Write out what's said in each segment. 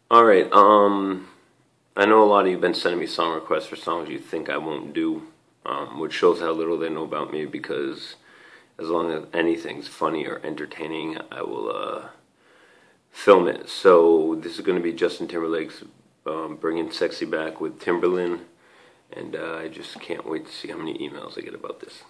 Alright, I know a lot of you have been sending me song requests for songs you think I won't do, which shows how little they know about me, because as long as anything's funny or entertaining, I will film it. So this is going to be Justin Timberlake's Bringing Sexy Back with Timberland, and I just can't wait to see how many emails I get about this.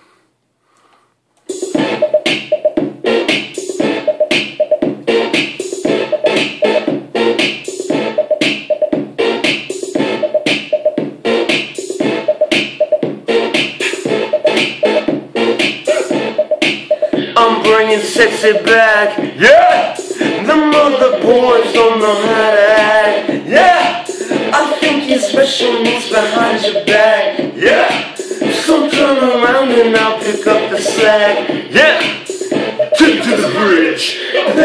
I'm bringing sexy back, yeah! The mother boys don't know how to act, yeah! I think your special needs behind your back, yeah! So turn around and I'll pick up the slack, yeah! Take to the bridge,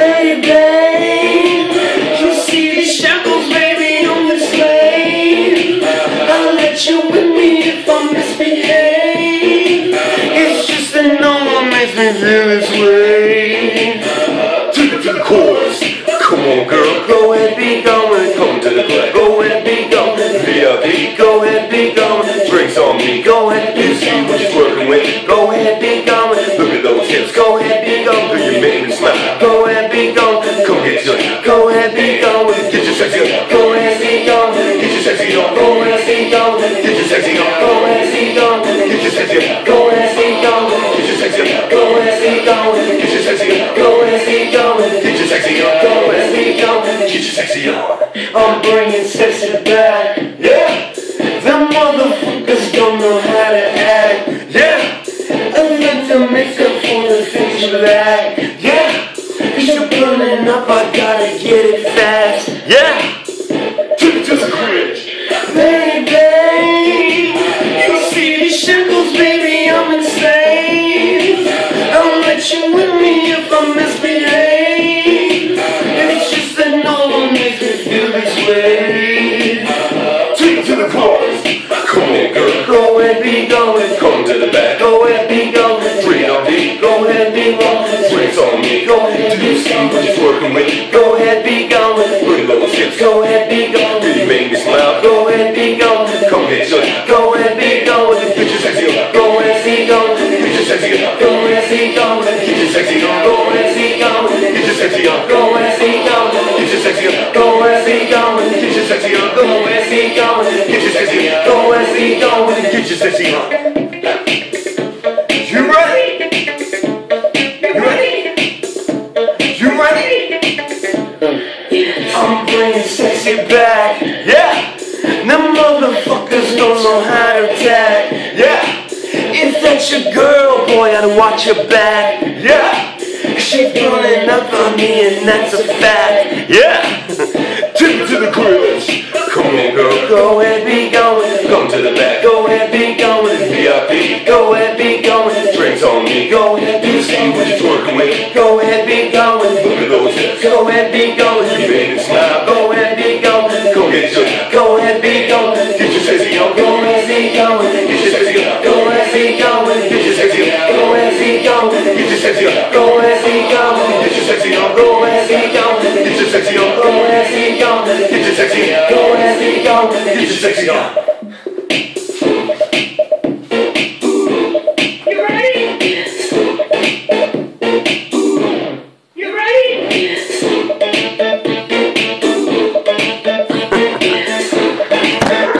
baby! You see these shackles, baby, I'm the slave. I'll let you with me if I misbehave. It's just that no one makes me feel this way. Take it to the chorus. Come on, girl. Go ahead, be going. Come to the club. Go ahead, be going. VIP. Go ahead, be going. Drinks on me. Go ahead, you see what you're working with. Go ahead, be going. Look at those hips. Go ahead, be going. Do you make me smile? Go ahead, be going. Come get your. Go ahead, be going. Get your sexy on. Go ahead, be going. Get your sexy on. Go ahead, be going. Get your sexy on. Go ahead, be going. Get your sexy on. Go ahead, be going. Get your sexy on. Go ahead, be going. Get your sexy on. Go ahead, be going. Get your sexy on. Go ahead, be going. Get your sexy on. I'm bringing sexy back, yeah. Them motherfuckers don't know how to act, yeah. I like to make up for the things you lack, yeah. Cause you're burning up, I gotta get it fast, yeah. Take it to the bridge, baby. You see these shackles, baby, I'm insane. I'll let you with me if I misbehave. It's just that no one makes me feel this way. Take it to the chorus. Come on, girl. Go ahead, be going. Come to the back. Go ahead, be going. Bring it on me. Go ahead, be going. Drinks on me. Go ahead, do you see what you're working with? Go ahead, be going. Look at those hips. Go ahead, be going. Do you make me smile? Go ahead, be going. Come get your. Go ahead, be going. Get your sexy on. Go ahead, be going. Get your sexy on. Go ahead, be going. Get your sexy on. Go ahead, be going. Get your sexy on. Go ahead, be going. Get your sexy on. Go ahead, be going. Get your sexy on. Go ahead, be going. Get your sexy on. Go ahead, be going. Get your sexy on. You ready? You ready? You ready? I'm bringing sexy back, yeah. Them motherfuckers don't know how to attack, yeah. If that's your girl, boy, I'd watch your back, yeah. She's pulling up on me and that's a fact, yeah. Take it to the chorus. Come on, girl. Go ahead, be going. Come to the back. Go ahead, be going. VIP. Go ahead, be going. Drinks on me. Go ahead, be going. What you working with? Go ahead, be going. Look at those hips. Go ahead, be going. You made me smile. Go ahead, be going. Come get your. Go ahead, be going. Get your sexy on. Go ahead, be going. Get your sexy on. Go ahead, be going. Get your sexy on. Go ahead, be going. Get your sexy on. Go ahead, be going. Get your sexy on. Go ahead, be going. Get your sexy on. Go ahead, be going. Get your sexy on. Go ahead, be going. Get your sexy on.